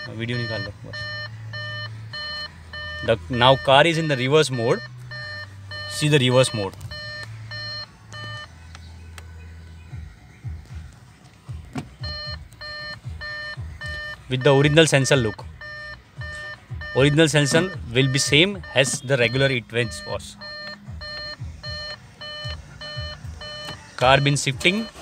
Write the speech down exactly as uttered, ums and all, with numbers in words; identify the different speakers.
Speaker 1: Video निकाल लो बस. The now car is in the reverse mode. See the reverse mode. With the original sensor look. Original sensor will be same as the regular E twenty was. Car been shifting